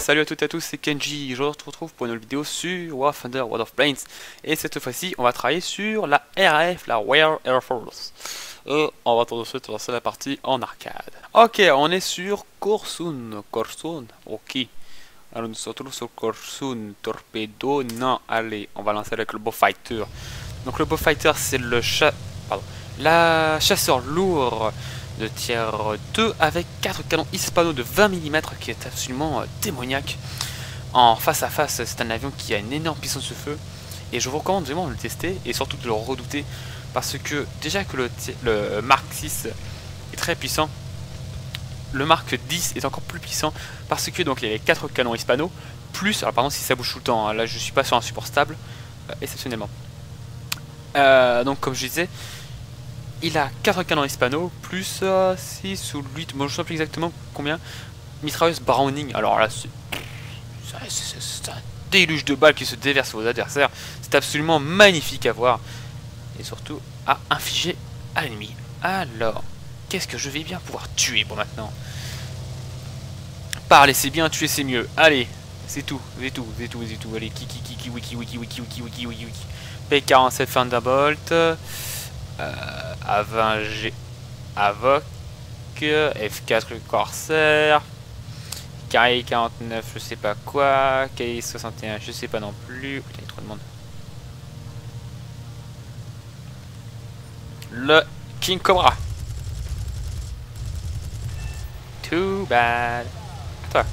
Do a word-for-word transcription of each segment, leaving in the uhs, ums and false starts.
salut à toutes et à tous, c'est Kenji. Je vous retrouve pour une nouvelle vidéo sur War of Thunder, World of Plains. Et cette fois-ci, on va travailler sur la R A F, la Royal Air Force. Et on va tout de suite lancer la partie en arcade. Ok, on est sur Corsoon. Corsoon, ok. Alors nous sommes toujours sur Corsoon. Torpedo, non, allez, on va lancer avec le Beaufighter. Donc le Beaufighter, c'est le cha... Pardon. La chasseur lourd de tier deux avec quatre canons hispano de vingt millimètres qui est absolument euh, démoniaque. En face à face, c'est un avion qui a une énorme puissance de feu et je vous recommande vraiment de le tester et surtout de le redouter parce que déjà que le, le Mark six est très puissant, le Mark dix est encore plus puissant parce que donc il y a les quatre canons hispano plus, alors pardon si ça bouge tout le temps, hein, là je suis pas sur un support stable, euh, exceptionnellement. Euh, donc comme je disais, il a quatre canons hispano, plus euh, six ou huit, bon je ne sais plus exactement combien, mitrailleuse Browning. Alors là, c'est un déluge de balles qui se déverse aux adversaires. C'est absolument magnifique à voir. Et surtout à infliger à l'ennemi. Alors, qu'est-ce que je vais bien pouvoir tuer bon maintenant? Parler c'est bien, tuer c'est mieux. Allez, c'est tout, c'est tout, c'est tout, c'est tout. Allez, kiki, kiki, wiki, wiki, wiki, wiki, wiki, wiki, wiki. P quarante-sept Thunderbolt. Euh, A vingt G Avoc, F quatre le Corsair, K I quarante-neuf je sais pas quoi, K I soixante et un je sais pas non plus. Il y a trop de monde. Le King Cobra. Too bad. À toi.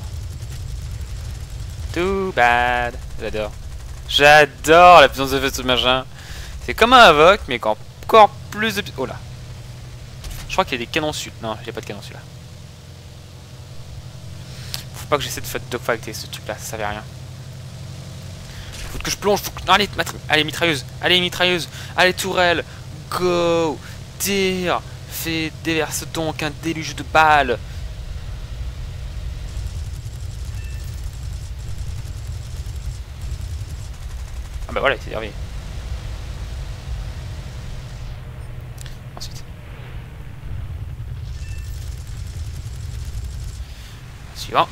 Too bad. J'adore. J'adore la puissance de feu de ce machin. C'est comme un Avoc mais quand encore plus de... Oh là. Je crois qu'il y a des canons sud. Non, il n'y a pas de canon celui-là. Faut pas que j'essaie de faire dogfighter ce truc-là, ça servait à rien. Faut que je plonge. Faut que... Non, allez, allez, mitrailleuse. Allez, mitrailleuse. Allez, tourelle. Go. Tire. Fais déverse donc un déluge de balles. Ah bah voilà, c'est servi. Ensuite. Suivant.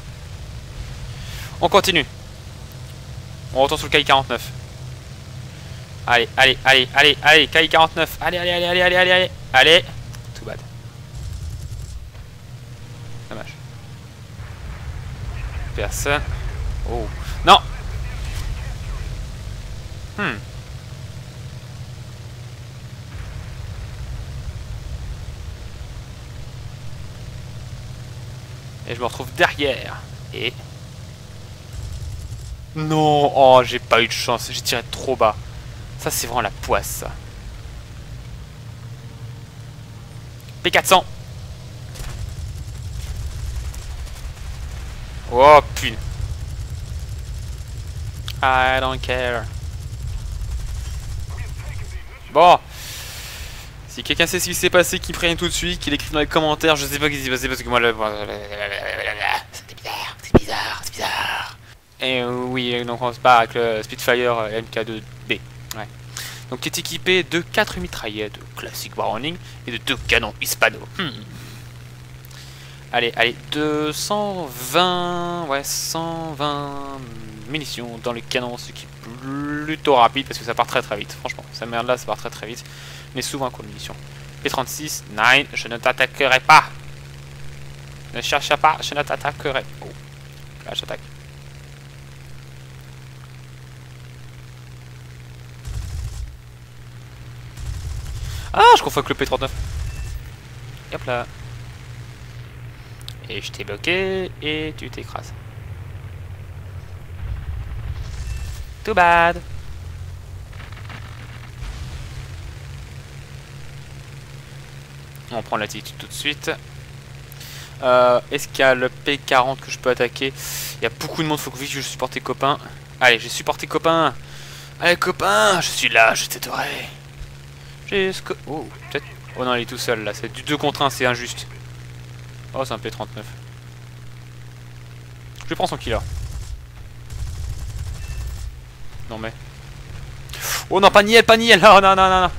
On continue. On retourne sur le K I quarante-neuf. Allez, allez, allez, allez, allez, K I quarante-neuf. Allez, allez, allez, allez, allez, allez, allez. Allez. Too bad. Dommage. Personne. Oh. Non. Hmm. Et je me retrouve derrière. Et... Non. Oh, j'ai pas eu de chance. J'ai tiré trop bas. Ça, c'est vraiment la poisse, ça. P quatre cents. Oh, putain. I don't care. Bon. Si quelqu'un sait ce qui s'est passé, qu'il prévienne tout de suite, qu'il écrive dans les commentaires, je sais pas ce qui s'est passé parce que moi le... C'était bizarre, c'est bizarre, c'est bizarre. Et oui, donc on se bat avec le Spitfire M K deux B. Ouais. Donc qui est équipé de quatre mitraillettes de classique Browning et de deux canons hispano. Hmm. Allez, allez, deux cent vingt, ouais, cent vingt munitions dans les canons, ce qui est plutôt rapide parce que ça part très très vite. Franchement, cette merde là, ça part très très vite. Mais souvent quoi de munitions. P trente-six, neuf, je ne t'attaquerai pas. Ne cherche pas, je ne t'attaquerai. Oh, là j'attaque. Ah, je confonds avec le P trente-neuf. Et hop là. Et je t'ai bloqué et tu t'écrases. Too bad. On prend l'attitude tout de suite. Euh, Est-ce qu'il y a le P quarante que je peux attaquer? Il y a beaucoup de monde, faut que vite je supporte les copains. Allez, j'ai supporté copains. Allez copains, je suis là, je t'aiderai. Jusqu'au... Oh, peut-être... Oh non, il est tout seul là, c'est du deux contre un, c'est injuste. Oh, c'est un P trente-neuf. Je prends son killer. Non mais... Oh non, pas Niel, pas Niel. Oh non, non, non, non.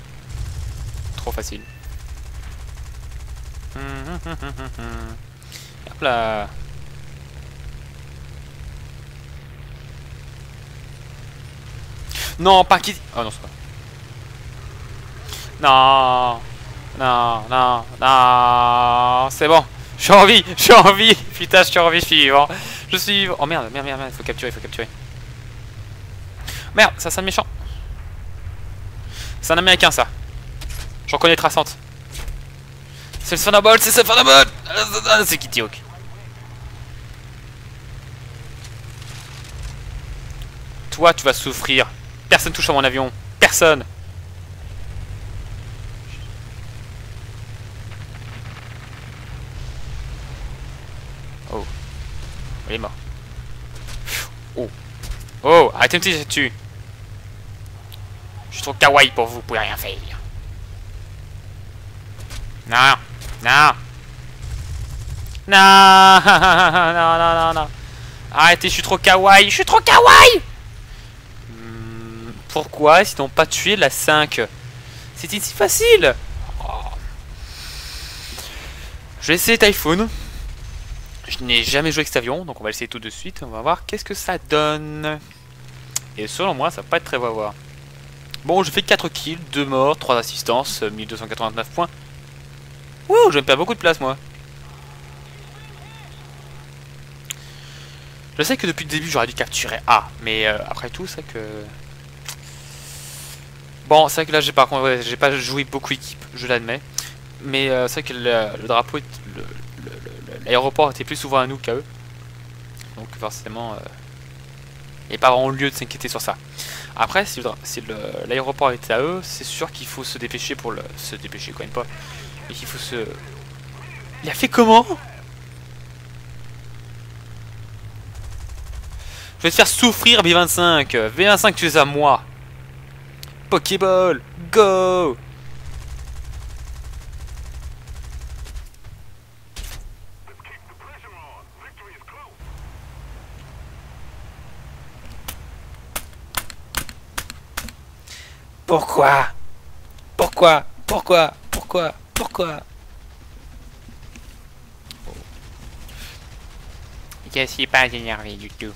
Trop facile. Hop là. Non, pas qui... Oh non, c'est pas... Non. Non, non, non. C'est bon. Je suis en vie, je suis en vie. Putain, je suis en vie, je suis vivant. Je suis vivant. Oh merde, merde, merde, merde. Faut capturer, faut capturer. Merde, ça c'est un méchant. C'est un américain, ça. Je reconnais traçante. C'est le Thunderbolt, c'est ce Thunderbolt. C'est Kitty Hawk. Toi, tu vas souffrir. Personne touche à mon avion. Personne. Oh. Il est mort. Oh. Oh, arrêtez de me tirer dessus. Je suis trop kawaii pour vous, vous pouvez rien faire. Non. Non. Non. Non, non, non, non. Arrêtez, je suis trop kawaii. Je suis trop kawaii. Hmm, pourquoi est-ce qu'ils n'ont pas tué la cinq? C'était si facile. Oh. Je vais essayer Typhoon. Je n'ai jamais joué avec cet avion, donc on va essayer tout de suite. On va voir qu'est-ce que ça donne. Et selon moi, ça va pas être très beau à voir. Bon, je fais quatre kills, deux morts, trois assistances, mille deux cent quatre-vingt-neuf points. Wouh, je vais me perdre beaucoup de place, moi. Je sais que depuis le début, j'aurais dû capturer A, mais euh, après tout, c'est que... Bon, c'est vrai que là, j'ai par contre, ouais, j'ai pas joué beaucoup équipe, je l'admets. Mais euh, c'est vrai que le, le drapeau, l'aéroport était plus souvent à nous qu'à eux. Donc forcément, euh, il n'y a pas vraiment lieu de s'inquiéter sur ça. Après, si l'aéroport si était à eux, c'est sûr qu'il faut se dépêcher pour le... Se dépêcher quand même pas. Mais qu'il faut se... Il a fait comment? Je vais te faire souffrir, B vingt-cinq. V vingt-cinq, tu es à moi. Pokéball, go! Pourquoi? Pourquoi? Pourquoi? Pourquoi? Pourquoi? Je suis pas énervé du tout.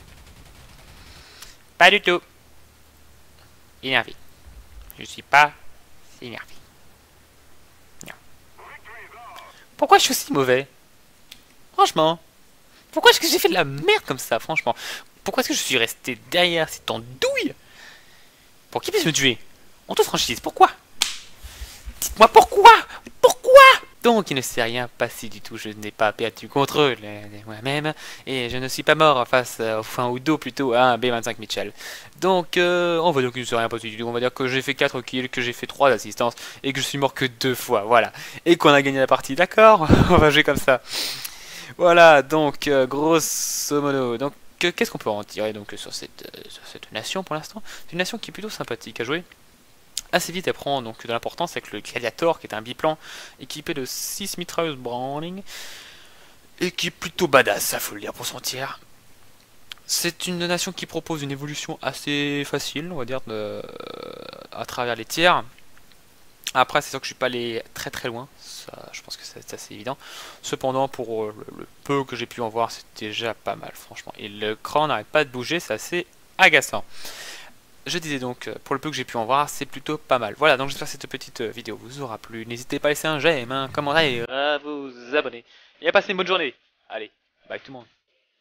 Pas du tout. Énervé. Je suis pas énervé. Non. Pourquoi je suis aussi mauvais? Franchement. Pourquoi est-ce que j'ai fait de la merde comme ça, franchement? Pourquoi est-ce que je suis resté derrière cette andouille? Pour qu'il puisse me tuer? En toute franchise, pourquoi? Dites-moi pourquoi? Pourquoi? Donc il ne s'est rien passé du tout, je n'ai pas perdu contre moi-même, et je ne suis pas mort face, euh, enfin au dos plutôt, à un B vingt-cinq Mitchell. Donc euh, on va dire qu'il ne s'est rien passé du tout, on va dire que j'ai fait quatre kills, que j'ai fait trois assistances, et que je suis mort que deux fois, voilà. Et qu'on a gagné la partie, d'accord? On va jouer comme ça. Voilà, donc euh, grosso modo, donc euh, qu'est-ce qu'on peut en tirer donc, sur, cette, euh, sur cette nation pour l'instant? C'est une nation qui est plutôt sympathique à jouer. Assez vite, elle prend donc de l'importance avec le Gladiator, qui est un biplan équipé de six mitrailleuses Browning, et qui est plutôt badass, ça faut le dire pour son tir. C'est une nation qui propose une évolution assez facile, on va dire, de, à travers les tiers. Après, c'est sûr que je suis pas allé très très loin, ça, je pense que c'est assez évident. Cependant, pour le, le peu que j'ai pu en voir, c'est déjà pas mal, franchement. Et le cran n'arrête pas de bouger, c'est assez agaçant. Je disais donc, pour le peu que j'ai pu en voir, c'est plutôt pas mal. Voilà, donc j'espère que cette petite vidéo vous aura plu. N'hésitez pas à laisser un j'aime, un commentaire, à vous abonner. Et à passer une bonne journée. Allez, bye tout le monde.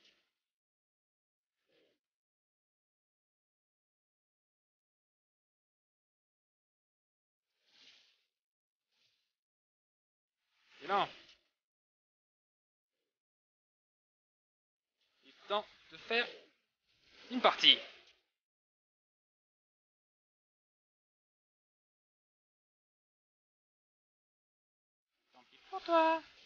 Et non, il est temps de faire une partie. Tant pis pour toi.